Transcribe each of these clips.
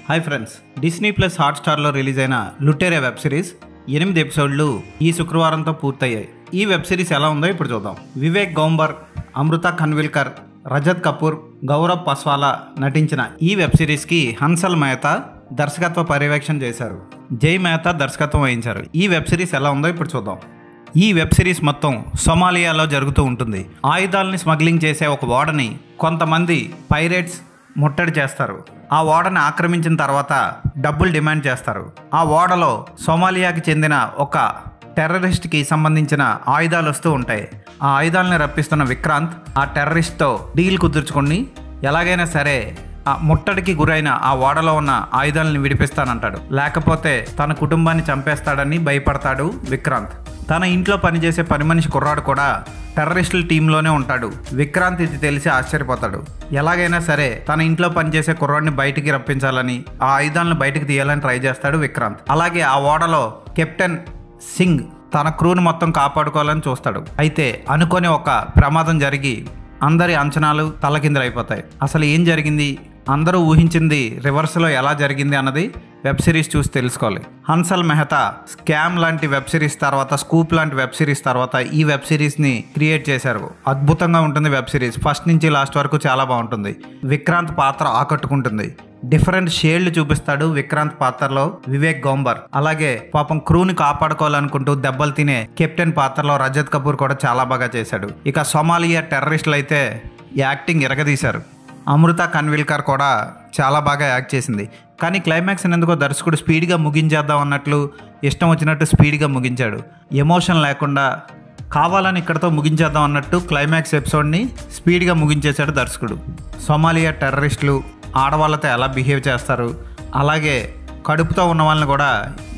Hi friends, Disney plus హాట్స్టార్లో release అయిన లుటేరియా వెబ్ సిరీస్ 8 ఎపిసోడ్లు ఈ శుక్రవారంతో పూర్తయ్యాయి. ఈ వెబ్ సిరీస్ ఎలా ఉందో ఇప్పుడు చూద్దాం. వివేక్ గౌంబర్, అమృత ఖన్విల్కర్, రజత్ కపూర్, గౌరవ్ పస్వాలా నటించిన ఈ వెబ్ సిరీస్కి హన్సల్ మెహతా దర్శకత్వ పర్యవేక్షణ చేశారు. జై మెహతా దర్శకత్వం వహించారు. ఈ వెబ్ సిరీస్ ఎలా ఉందో ఇప్పుడు చూద్దాం. ఈ వెబ్ సిరీస్ మొత్తం సొమాలియాలో జరుగుతూ ఉంటుంది. ఆయుధాలని స్మగ్లింగ్ చేసే ఒక ఓడని కొంతమంది పైరేట్స్ ముట్టడి చేస్తారు. ఆ ఓడని ఆక్రమించిన తర్వాత డబ్బులు డిమాండ్ చేస్తారు. ఆ ఓడలో సోమాలియాకి చెందిన ఒక టెర్రరిస్ట్కి సంబంధించిన ఆయుధాలు వస్తూ ఉంటాయి. ఆ ఆయుధాలని రప్పిస్తున్న విక్రాంత్ ఆ టెర్రరిస్ట్తో డీల్ కుదుర్చుకొని ఎలాగైనా సరే ఆ ముట్టడికి గురైన ఆ ఓడలో ఉన్న ఆయుధాలను విడిపిస్తానంటాడు. లేకపోతే తన కుటుంబాన్ని చంపేస్తాడని భయపడతాడు విక్రాంత్. తన ఇంట్లో పనిచేసే పని మనిషి కుర్రాడు కూడా టెర్రరిస్టుల టీంలోనే ఉంటాడు. విక్రాంత్ ఇది తెలిసి ఆశ్చర్యపోతాడు. ఎలాగైనా సరే తన ఇంట్లో పనిచేసే కుర్రాడిని బయటికి రప్పించాలని, ఆ ఆయుధాలను బయటికి తీయాలని ట్రై చేస్తాడు విక్రాంత్. అలాగే ఆ ఓడలో కెప్టెన్ సింగ్ తన క్రూని మొత్తం కాపాడుకోవాలని చూస్తాడు. అయితే అనుకోని ఒక ప్రమాదం జరిగి అందరి అంచనాలు తలకిందులైపోతాయి. అసలు ఏం జరిగింది, అందరూ ఊహించింది రివర్స్లో ఎలా జరిగింది అన్నది వెబ్ సిరీస్ చూసి తెలుసుకోవాలి. హన్సల్ మెహతా స్కామ్ లాంటి వెబ్ సిరీస్ తర్వాత, స్కూప్ లాంటి వెబ్ సిరీస్ తర్వాత ఈ వెబ్ సిరీస్ని క్రియేట్ చేశారు. అద్భుతంగా ఉంటుంది వెబ్ సిరీస్. ఫస్ట్ నుంచి లాస్ట్ వరకు చాలా బాగుంటుంది. విక్రాంత్ పాత్ర ఆకట్టుకుంటుంది. డిఫరెంట్ షేడ్లు చూపిస్తాడు విక్రాంత్ పాత్రలో వివేక్ గౌంబర్. అలాగే పాపం క్రూని కాపాడుకోవాలనుకుంటూ దెబ్బలు తినే కెప్టెన్ పాత్రలో రజత్ కపూర్ కూడా చాలా బాగా చేశాడు. ఇక సోమాలియా టెర్రరిస్టులు అయితే యాక్టింగ్ ఎరగదీశారు. అమృత ఖన్విల్కర్ కూడా చాలా బాగా యాక్ట్ చేసింది. కానీ క్లైమాక్స్ ఎందుకో దర్శకుడు స్పీడ్గా ముగించేద్దాం అన్నట్లు ఇష్టం వచ్చినట్టు స్పీడ్గా ముగించాడు. ఎమోషన్ లేకుండా కావాలని ఇక్కడతో ముగించేద్దాం అన్నట్టు క్లైమాక్స్ ఎపిసోడ్ని స్పీడ్గా ముగించేశాడు దర్శకుడు. సోమాలియా టెర్రరిస్టులు ఆడవాళ్ళతో ఎలా బిహేవ్ చేస్తారు, అలాగే కడుపుతో ఉన్న వాళ్ళని కూడా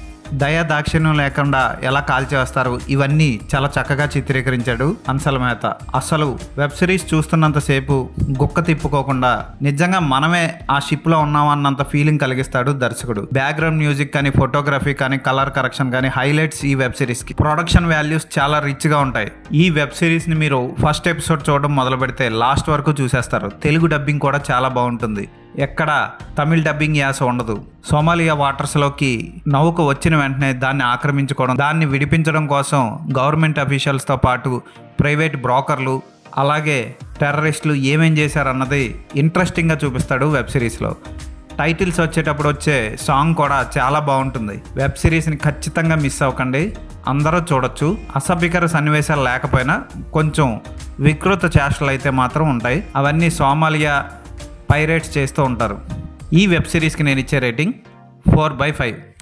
దయా దాక్షిణ్యం లేకుండా ఎలా కాల్చేస్తారు, ఇవన్నీ చాలా చక్కగా చిత్రీకరించాడు హన్సల్ మెహతా. అసలు వెబ్ సిరీస్ చూస్తున్నంతసేపు గుక్క తిప్పుకోకుండా నిజంగా మనమే ఆ షిప్లో ఉన్నామన్నంత ఫీలింగ్ కలిగిస్తాడు దర్శకుడు. బ్యాక్గ్రౌండ్ మ్యూజిక్ కానీ, ఫోటోగ్రఫీ కానీ, కలర్ కరెక్షన్ కానీ హైలైట్స్ ఈ వెబ్ సిరీస్కి. ప్రొడక్షన్ వాల్యూస్ చాలా రిచ్గా ఉంటాయి. ఈ వెబ్ సిరీస్ని మీరు ఫస్ట్ ఎపిసోడ్ చూడడం మొదలు పెడితే లాస్ట్ వరకు చూసేస్తారు. తెలుగు డబ్బింగ్ కూడా చాలా బాగుంటుంది. ఎక్కడ తమిళ్ డబ్బింగ్ యాస ఉండదు. సోమాలియా వాటర్స్లోకి నౌక వచ్చిన వెంటనే దాన్ని ఆక్రమించుకోవడం, దాన్ని విడిపించడం కోసం గవర్నమెంట్ అఫీషియల్స్తో పాటు ప్రైవేట్ బ్రోకర్లు, అలాగే టెర్రరిస్టులు ఏమేం చేశారన్నది ఇంట్రెస్టింగ్గా చూపిస్తాడు వెబ్ సిరీస్లో. టైటిల్స్ వచ్చేటప్పుడు వచ్చే సాంగ్ కూడా చాలా బాగుంటుంది. వెబ్ సిరీస్ని ఖచ్చితంగా మిస్ అవ్వకండి, అందరూ చూడొచ్చు. అసభ్యకర సన్నివేశాలు లేకపోయినా కొంచెం వికృత చేష్టలు అయితే మాత్రం ఉంటాయి. అవన్నీ సోమాలియా పైరేట్స్ చేస్తూ ఉంటారు. ఈ వెబ్ సిరీస్కి నేను ఇచ్చే రేటింగ్ 4/5.